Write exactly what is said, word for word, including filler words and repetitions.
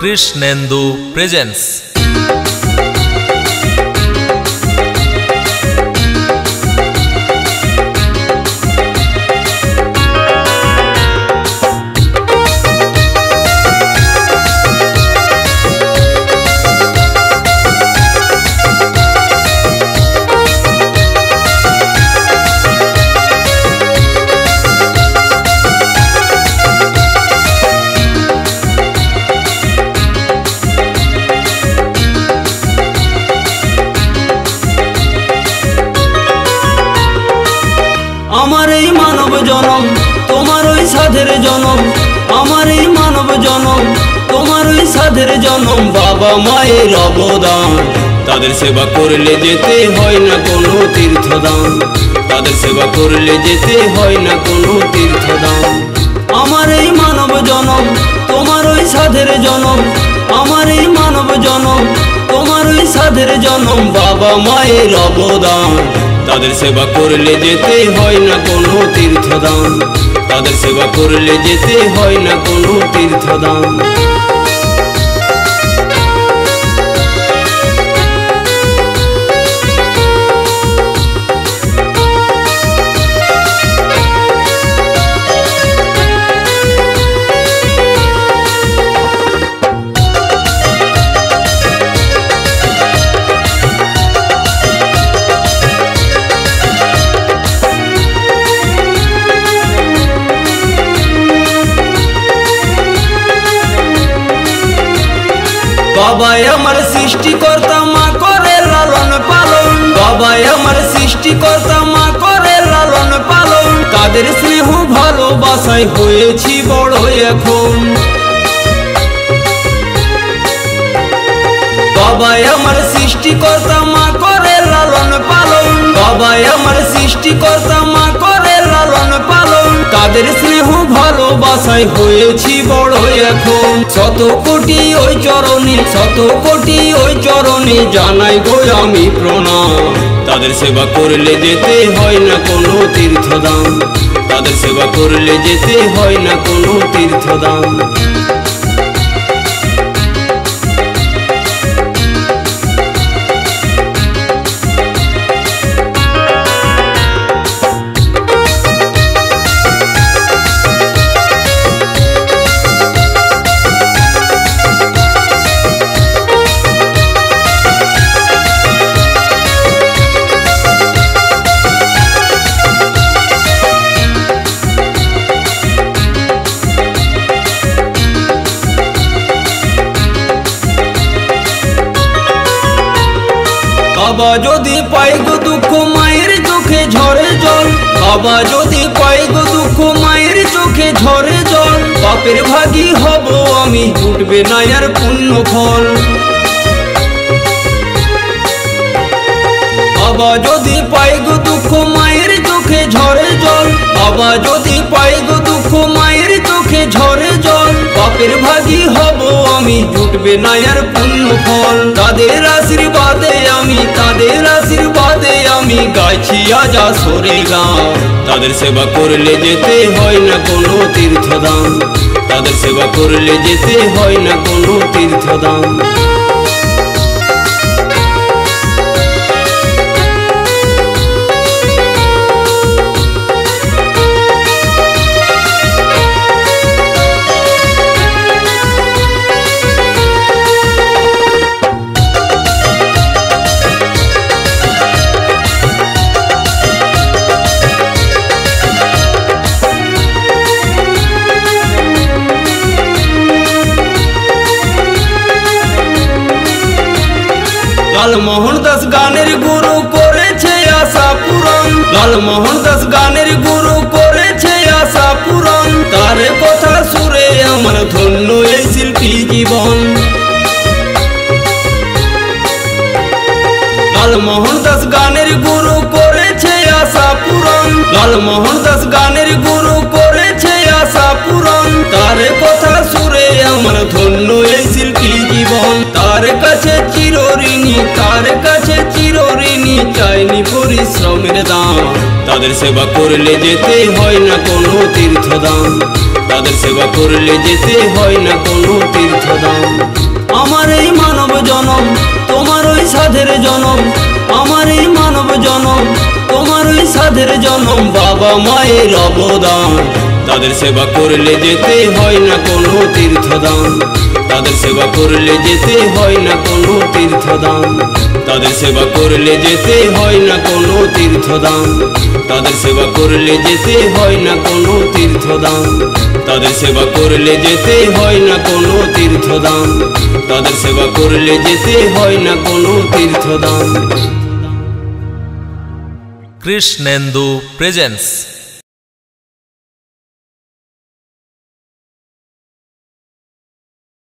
Krishnendu presence. আমার এই মানব জনম তোমার ওই সাধের জনম, আমার এই মানব জনম তোমার ওই সাধের জনম। বাবা মায়ের অবদান, তাদের সেবা করলে যেতে হয় না কোনো তীর্থদান, তাদের সেবা করলে যেতে হয় না কোনো তীর্থদান। আমার এই মানব জনম তোমার ওই সাধের জনম, আমার এই মানব জনম তোমার ওই সাধের জনম। বাবা মায়ের অবদান, তাদের সেবা করলে যেতে হয় না কোনো তীর্থদান, তাদের সেবা করলে যেতে হয় না কোনো তীর্থদান। বাবাই আমার সৃষ্টিকর্তা, মা করে লালন পালন, বাবাই আমার সৃষ্টিকর্তা, মা করে লালন পালন। তাদের স্নেহ ভালোবাসায় হয়েছি বড় এখন। বাবাই আমার সৃষ্টিকর্তা, মা করে লালন পালন, বাবাই আমার সৃষ্টিকর্তা, মা করে লালন পালন। তাদের স্নেহ ভালোবাসায় হয়েছি বড় এখন। শত কোটি ওই চরণে, শত কোটি ওই চরণে জানাই গো আমি প্রণাম। তাদের সেবা করলে যেতে হয় না কোনো তীর্থদান, তাদের সেবা করলে যেতে হয় না কোনো তীর্থদান। বাবা যদি পাই গো দুঃখ মায়ের চোখে ঝরে জল, বাবা যদি পাই গো দুঃখ মায়ের চোখে ঝরে জল। বাপের ভাগী হব আমি, জুটবে না আর পুণ্য ফল। বাবা যদি পাই গো দুঃখ মায়ের চোখে ঝরে জল, বাবা যদি পাই গো দুঃখ মায়ের চোখে ঝরে জল। বাপের ভাগী হব আমি, জুটবে না আর পুণ্য ফল। তাদের আশীর্বাদে আমি, তাদের আশীর্বাদে আমি গাইছি আজ আসরে গান। তাদের সেবা করলে যেতে হয় না কোনো তীর্থদান, তাদের সেবা করলে যেতে হয় না কোনো তীর্থদান। লালমোহন দাস গানের গুরু করেছে আশা পূরণ, লালমোহন দাস গানের গুরু করেছে আশা পূরণ। তার কথা সুরে আমার ধন্য এই শিল্পী জীবন। লালমোহন দাস গানের গুরু করেছে আশা পূরণ, লালমোহন দাস গানের গুরু করেছে আশা পূরণ। তার কথা সুরে আমার ধন্য এই শিল্পী জীবন। তার কাছে চিরঋণী, তার কাছে চিরঋণী, চাইনি পরিশ্রমের দাম। তাদের সেবা করলে যেতে হয় না কোনো তীর্থদান, তাদের সেবা করলে যেতে হয় না কোনো তীর্থদান। আমার এই মানব জনম তোমার ওই সাধের জনম, আমার এই মানব জনম তোমার ওই সাধের জনম। বাবা মায়ের অবদান, তাদের সেবা করলে যেতে হয় না কোনো তীর্থদান, তাদের সেবা করলে যেতে হয় না কোনো তীর্থদান, তাদের সেবা করলে যেতে হয় না কোনো তীর্থদান, তাদের সেবা করলে যেতে হয় না কোনো তীর্থদান, তাদের সেবা করলে যেতে হয় না কোনো তীর্থদান, তাদের সেবা করলে যেতে হয় না কোনো তীর্থদান। কৃষ্ণেন্দু প্রেজেন্স।